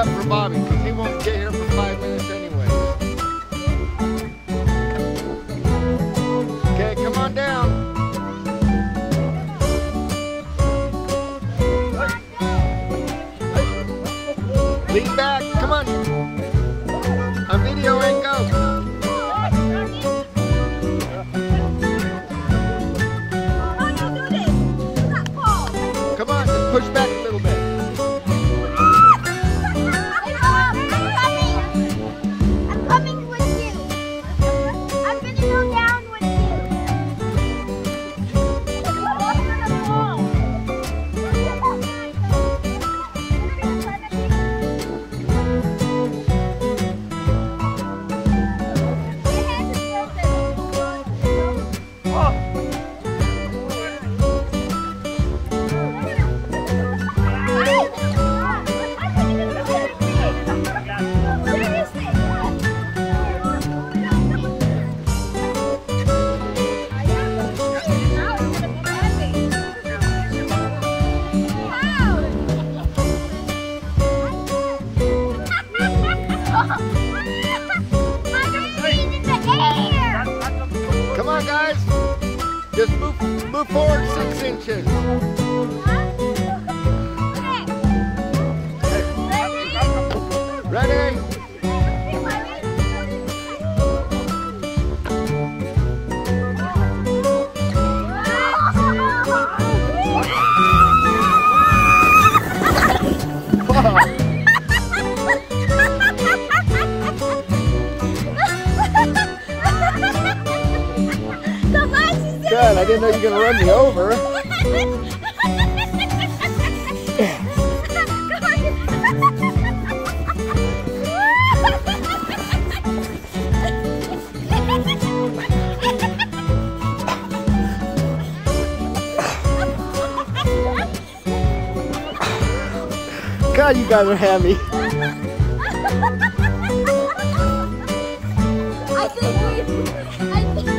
up for Bobby because he won't get here for 5 minutes anyway. Okay, come on down. Lean back, come on. On video and go. Come on, just push back a little bit. I'm coming with you. I'm gonna go down with you. Come on, guys. Just move forward 6 inches. Ready? Good, I didn't know you were going to run me over. God, you guys are heavy. I think